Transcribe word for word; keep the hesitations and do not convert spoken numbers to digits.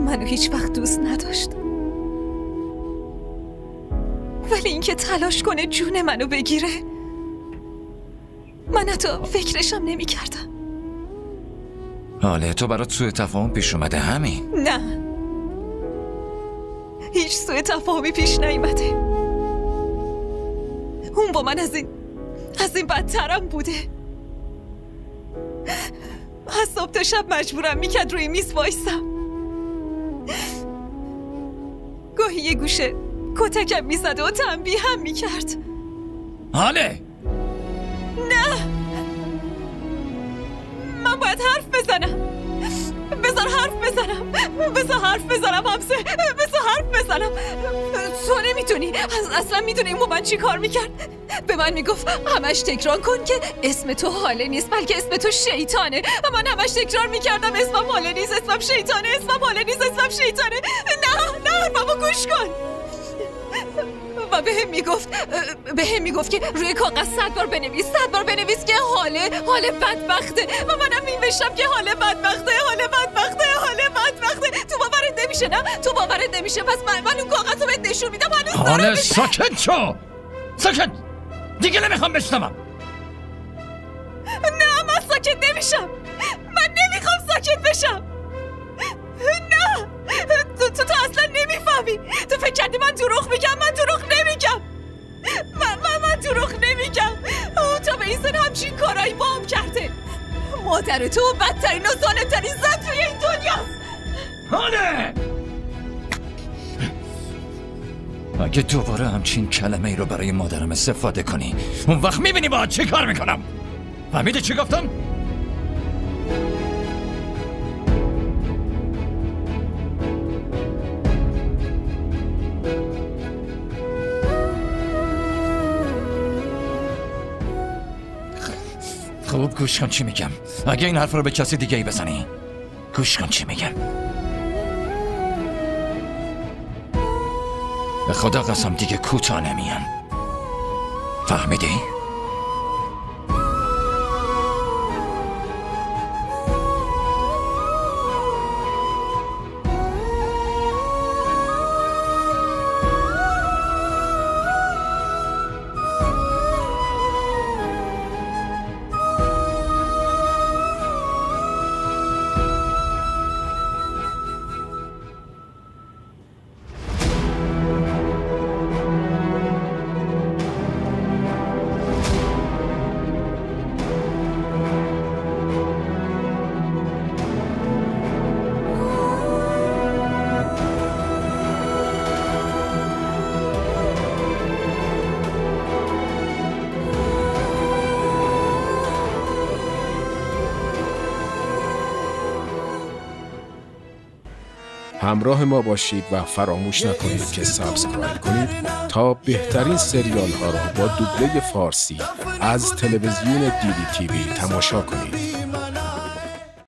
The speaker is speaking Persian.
منو هیچ وقت دوست نداشت، ولی اینکه تلاش کنه جون منو بگیره من حتی فکرشم نمی کردم. حاله تو برات سوء تفاهم پیش اومده همین؟ نه، هیچ سوء تفاهمی پیش نیومده. اون با من از این از این بدترم بوده. از صبح تا شب مجبورم میکرد روی میز وایسم. گاهی یه گوشه کتکم میزد و تنبیه هم میکرد. حاله نه، من باید حرف بزنم. بذار حرف بزنم بذار حرف بزنم همسه بذار حرف بزنم. تو نمیتونی اصلا میدونی اون با من چی کار میکرد؟ به من میگفت همش تکرار کن که اسم تو حاله نیست بلکه اسم تو شیطانه. و من همش تکرار میکردم اسمم حاله نیست، اسمم شیطانه، اسمم حاله نیست، اسمم شیطانه. نه نه بابا گوش کن. و به هم میگفت به هم میگفت که روی کاغذ صد بار بنویس صد بار بنویس که حاله حاله بدبخته. و منم می‌نوشتم که حاله بدبخته حاله بدبخته حاله بدبخته. تو باورت نمیشه؟ نه تو باورت نمیشه؟ پس من, من اون کاغذ رو بهت نشون میدم. حاله ساکت شو، ساکت، دیگه نمیخوام بشنوم. نه من ساکت نمیشم، من نمیخوام ساکت بشم. نه تو تو, تو اصلا نمیفهمی. تو فکر کردی من دروغ میگم؟ من دروغ نمیگم. من من, من دروغ نمیگم. تو به این سن همچین کارایی با هم کرده. مادر تو بدترین و ظالمترین زن توی این دنیاست. حاله اگه دوباره همچین کلمه ای رو برای مادرم استفاده کنی اون وقت میبینی باید چی کار میکنم. فهمیدی چی گفتم؟ خوب گوش کن چی میگم. اگه این حرف رو به کسی دیگه ای بزنی گوش کن چی میگم. به خدا قسم دیگه کوتاه نمیام. فهمیدی؟ همراه ما باشید و فراموش نکنید که سابسکرایب کنید تا بهترین سریال ها را با دوبله فارسی از تلویزیون دی دی تی وی تماشا کنید.